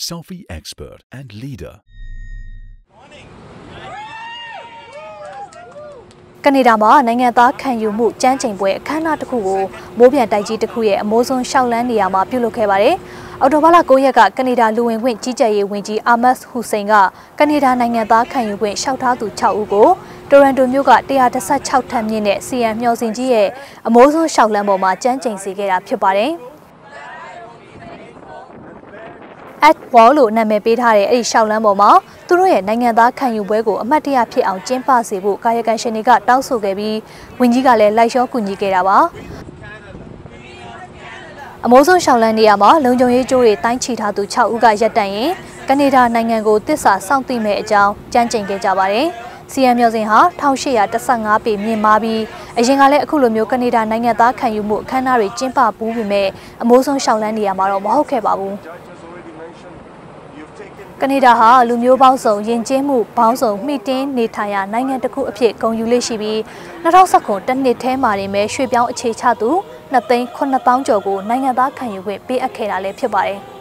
selfie expert and leader. ကနေဒါမှာနိုင်ငံသားခံယူမှုကျန်းကျင်ပွဲအခမ်းအနားတစ်ခုကိုမိုးပြန်တိုက်ကြီးတစ်ခုရဲ့အမိုးဆုံးရှောက်လန်းနေရာမှာပြုလုပ်ခဲ့ပါတယ်။အော်တိုဘာလ9ရက်ကကနေဒါလူဝင်ခွင့်ကြီးကြပ်ရေးဝန်ကြီးအာမတ်ဟူစိန်ကကနေဒါနိုင်ငံသားခံယူခွင့်ရှောက်ထားသူ6ဦးကိုတိုရန်တိုမြို့က116ထပ်မြင့်တဲ့စီယံမျှော်စင်ကြီးရဲ့အမိုးဆုံးရှောက်လန်းပေါ်မှာကျန်းကျင်စေခဲ့တာဖြစ်ပါတယ်။ at wall လို့နာမည်ပေးထားတဲ့အဲ့ဒီရှောက်လန်းပေါ်မှာသူတို့ရဲ့နိုင်ငံသားခံယူပွဲကိုအမှတ်တရဖြစ်အောင်ကျင်းပစေဖို့ကာယကံရှင်တွေကတောင်းဆိုခဲ့ပြီးဝန်ကြီးကလည်းလိုက်လျှောကူညီခဲ့တာပါအမိုးဆုံးရှောက်လန်းနေရာမှာလုံခြုံရေးကြိုးတွေတိုင်းချီထားသူ6ဦးကရပ်တန့်ရင်ကနေဒါနိုင်ငံကိုတစ္ဆာစောင့်သိမဲ့အကြောင်းကြမ်းကြိမ်ခဲ့ကြပါတယ်စီယံမျိုးစင်ဟာ1815ပေမြင့်မားပြီးအရင်ကလည်းအခုလိုမျိုးကနေဒါနိုင်ငံသားခံယူမှုအခမ်းအနားတွေကျင်းပပူးပေမဲ့အမိုးဆုံးရှောက်လန်းနေရာမှာတော့မဟုတ်ခဲ့ပါဘူးကနေဒါဟာလူမျိုးပေါင်းစုံယဉ်ကျေးမှုပေါင်းစုံမှီတင်းနေထိုင်ရာနိုင်ငံတစ်ခုအဖြစ်ဂုဏ်ယူလေးရှိပြီး2019တစ်နှစ်ထဲမှာနေမဲ့ရွှေ့ပြောင်းအခြေချသူ2,900,000ကျော်ကိုနိုင်ငံသားခံယူခွင့်ပေးအပ်ခဲ့တာလည်းဖြစ်ပါတယ်။